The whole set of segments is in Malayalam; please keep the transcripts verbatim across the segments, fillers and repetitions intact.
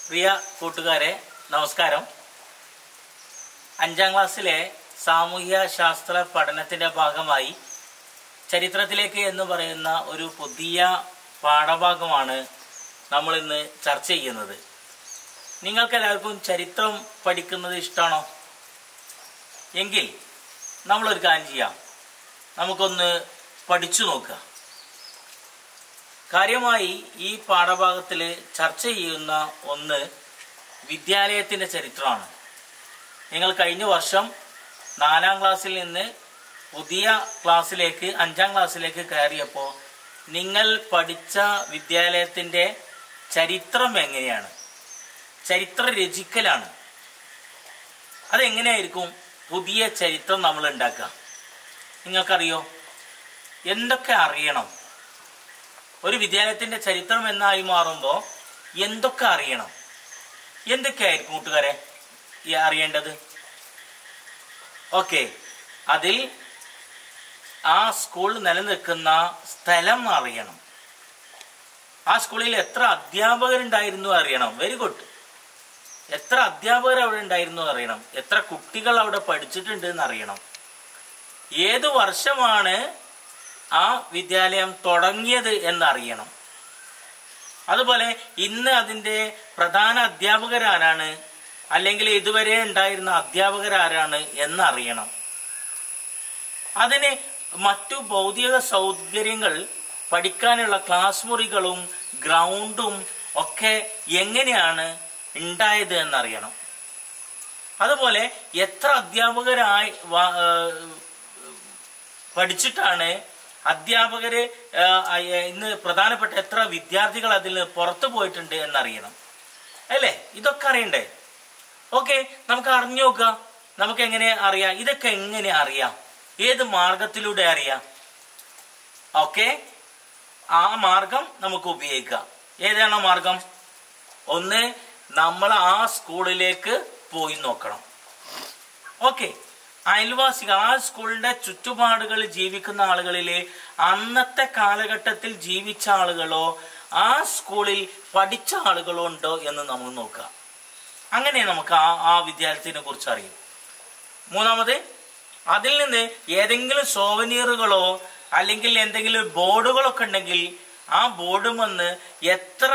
പ്രിയ കൂട്ടുകാരെ നമസ്കാരം. അഞ്ചാം ക്ലാസ്സിലെ സാമൂഹ്യ ശാസ്ത്ര പഠനത്തിന്റെ ഭാഗമായി ചരിത്രത്തിലേക്ക് എന്ന് പറയുന്ന ഒരു പുതിയ പാഠഭാഗമാണ് നമ്മൾ ഇന്ന് ചർച്ച ചെയ്യുന്നത്. നിങ്ങൾക്കെല്ലാവർക്കും ചരിത്രം പഠിക്കുന്നത് ഇഷ്ടമാണോ? എങ്കിൽ നമ്മളൊരു കാര്യം ചെയ്യാം, നമുക്കൊന്ന് പഠിച്ചു നോക്കുക. കാര്യമായി ഈ പാഠഭാഗത്തിൽ ചർച്ച ചെയ്യുന്ന ഒന്ന് വിദ്യാലയത്തിൻ്റെ ചരിത്രമാണ്. നിങ്ങൾ കഴിഞ്ഞ വർഷം നാലാം ക്ലാസ്സിൽ നിന്ന് പുതിയ ക്ലാസ്സിലേക്ക് അഞ്ചാം ക്ലാസ്സിലേക്ക് കയറിയപ്പോൾ നിങ്ങൾ പഠിച്ച വിദ്യാലയത്തിൻ്റെ ചരിത്രം എങ്ങനെയാണ്? ചരിത്ര രചിക്കലാണ്. അതെങ്ങനെയായിരിക്കും പുതിയ ചരിത്രം നമ്മൾ ഉണ്ടാക്കുക? നിങ്ങൾക്കറിയോ? എന്തൊക്കെ അറിയണം? ഒരു വിദ്യാലയത്തിന്റെ ചരിത്രം എന്നായി മാറുമ്പോൾ എന്തൊക്കെ അറിയണം? എന്തൊക്കെയായിരിക്കും കൂട്ടുകാരെ ഈ അറിയേണ്ടത്? ഓക്കെ, അതിൽ ആ സ്കൂൾ നിലനിൽക്കുന്ന സ്ഥലം അറിയണം. ആ സ്കൂളിൽ എത്ര അധ്യാപകരുണ്ടായിരുന്നു അറിയണം. Very good. എത്ര അധ്യാപകർ അവിടെ ഉണ്ടായിരുന്നു അറിയണം. എത്ര കുട്ടികൾ അവിടെ പഠിച്ചിട്ടുണ്ട് എന്ന് അറിയണം. ഏത് വർഷമാണ് ആ വിദ്യാലയം തുടങ്ങിയത് എന്നറിയണം. അതുപോലെ ഇന്ന് അതിൻ്റെ പ്രധാന അധ്യാപകരാരാണ്, അല്ലെങ്കിൽ ഇതുവരെ ഉണ്ടായിരുന്ന അധ്യാപകരാരാണ് എന്നറിയണം. അതിന് മറ്റു ഭൗതിക സൗകര്യങ്ങൾ, പഠിക്കാനുള്ള ക്ലാസ് മുറികളും ഗ്രൗണ്ടും ഒക്കെ എങ്ങനെയാണ് ഉണ്ടായത് എന്നറിയണം. അതുപോലെ എത്ര അധ്യാപകരായി പഠിച്ചിട്ടാണ് അധ്യാപകര് ഇന്ന് പ്രധാനപ്പെട്ട എത്ര വിദ്യാർത്ഥികൾ അതിൽ പുറത്തു പോയിട്ടുണ്ട് എന്നറിയണം. അല്ലേ? ഇതൊക്കെ അറിയണ്ടേ? ഓക്കെ, നമുക്ക് അറിഞ്ഞു നോക്കുക. നമുക്ക് എങ്ങനെ അറിയാം? ഇതൊക്കെ എങ്ങനെ അറിയാം? ഏത് മാർഗത്തിലൂടെ അറിയാം? ഓക്കെ, ആ മാർഗം നമുക്ക് ഉപയോഗിക്കാം. ഏതാണ് മാർഗം? ഒന്ന്, നമ്മൾ ആ സ്കൂളിലേക്ക് പോയി നോക്കണം. ഓക്കെ, അയൽവാസികൾ, ആ സ്കൂളിന്റെ ചുറ്റുപാടുകളിൽ ജീവിക്കുന്ന ആളുകളിലെ അന്നത്തെ കാലഘട്ടത്തിൽ ജീവിച്ച ആളുകളോ ആ സ്കൂളിൽ പഠിച്ച ആളുകളോ ഉണ്ടോ എന്ന് നമ്മൾ നോക്കുക. അങ്ങനെ നമുക്ക് ആ ആ വിദ്യാലയത്തിനെ കുറിച്ച് അറിയും. മൂന്നാമത്, അതിൽ നിന്ന് ഏതെങ്കിലും സോവനീറുകളോ അല്ലെങ്കിൽ എന്തെങ്കിലും ബോർഡുകളൊക്കെ ഉണ്ടെങ്കിൽ ആ ബോർഡും വന്ന് എത്ര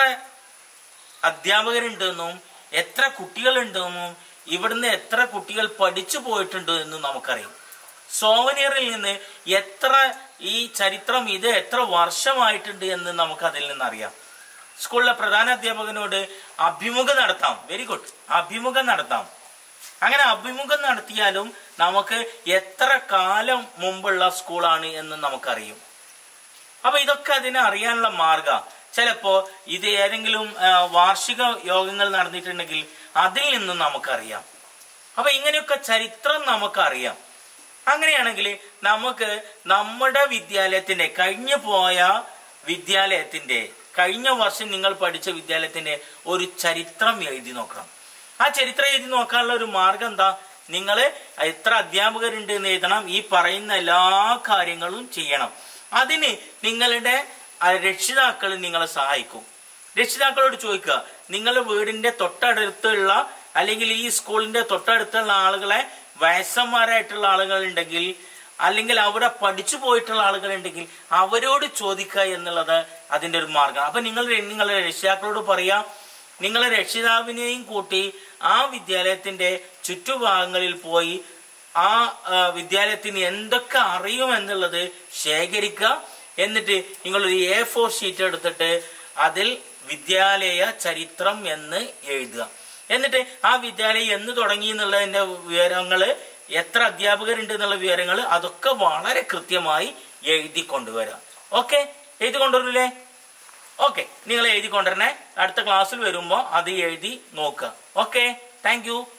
അധ്യാപകരുണ്ടെന്നും എത്ര കുട്ടികളുണ്ടെന്നും ഇവിടുന്ന് എത്ര കുട്ടികൾ പഠിച്ചു പോയിട്ടുണ്ട് എന്ന് നമുക്കറിയാം. സോവനിയറിൽ നിന്ന് എത്ര ഈ ചരിത്രം ഇത് എത്ര വർഷമായിട്ടുണ്ട് എന്ന് നമുക്ക് അതിൽ നിന്നറിയാം. സ്കൂളിലെ പ്രധാന അധ്യാപകനോട് അഭിമുഖം നടത്താം. വെരി ഗുഡ്, അഭിമുഖം നടത്താം. അങ്ങനെ അഭിമുഖം നടത്തിയാലും നമുക്ക് എത്ര കാലം മുമ്പുള്ള സ്കൂളാണ് എന്ന് നമുക്കറിയും. അപ്പൊ ഇതൊക്കെ അതിനെ അറിയാനുള്ള മാർഗം. ചിലപ്പോ ഇത് ഏതെങ്കിലും വാർഷിക യോഗങ്ങൾ നടന്നിട്ടുണ്ടെങ്കിൽ അതിൽ നിന്നും നമുക്കറിയാം. അപ്പൊ ഇങ്ങനെയൊക്കെ ചരിത്രം നമുക്കറിയാം. അങ്ങനെയാണെങ്കിൽ നമുക്ക് നമ്മുടെ വിദ്യാലയത്തിന്റെ, കഴിഞ്ഞു പോയ വിദ്യാലയത്തിന്റെ, കഴിഞ്ഞ വർഷം നിങ്ങൾ പഠിച്ച വിദ്യാലയത്തിന്റെ ഒരു ചരിത്രം എഴുതി നോക്കണം. ആ ചരിത്രം എഴുതി നോക്കാനുള്ള ഒരു മാർഗം എന്താ? നിങ്ങൾ എത്ര അധ്യാപകരുണ്ട് എന്ന് എഴുതണം. ഈ പറയുന്ന എല്ലാ കാര്യങ്ങളും ചെയ്യണം. അതിന് നിങ്ങളുടെ രക്ഷിതാക്കൾ നിങ്ങളെ സഹായിക്കും. രക്ഷിതാക്കളോട് ചോദിക്കുക, നിങ്ങളുടെ വീടിന്റെ തൊട്ടടുത്തുള്ള അല്ലെങ്കിൽ ഈ സ്കൂളിന്റെ തൊട്ടടുത്തുള്ള ആളുകളെ, വയസ്സന്മാരായിട്ടുള്ള ആളുകൾ ഉണ്ടെങ്കിൽ അല്ലെങ്കിൽ അവിടെ പഠിച്ചു പോയിട്ടുള്ള ആളുകൾ ഉണ്ടെങ്കിൽ അവരോട് ചോദിക്കുക എന്നുള്ളത് അതിന്റെ ഒരു മാർഗം. അപ്പൊ നിങ്ങൾ നിങ്ങളുടെ രക്ഷിതാക്കളോട് പറയാം, നിങ്ങളെ രക്ഷിതാവിനെയും കൂട്ടി ആ വിദ്യാലയത്തിന്റെ ചുറ്റുഭാഗങ്ങളിൽ പോയി ആ വിദ്യാലയത്തിന് എന്തൊക്കെ അറിയും എന്നുള്ളത് ശേഖരിക്കുക. എന്നിട്ട് നിങ്ങളൊരു എ ഫോർ ഷീറ്റ് എടുത്തിട്ട് അതിൽ വിദ്യാലയ ചരിത്രം എന്ന് എഴുതുക. എന്നിട്ട് ആ വിദ്യാലയം എന്ന് തുടങ്ങി എന്നുള്ളതിന്റെ വിവരങ്ങള്, എത്ര അധ്യാപകരുണ്ട് എന്നുള്ള വിവരങ്ങൾ, അതൊക്കെ വളരെ കൃത്യമായി എഴുതി കൊണ്ടുവരിക. ഓക്കെ, എഴുതി കൊണ്ടുവരില്ലേ? ഓക്കെ, നിങ്ങൾ എഴുതി കൊണ്ടുവരണേ. അടുത്ത ക്ലാസ്സിൽ വരുമ്പോൾ അത് എഴുതി നോക്കുക. Okay, thank U.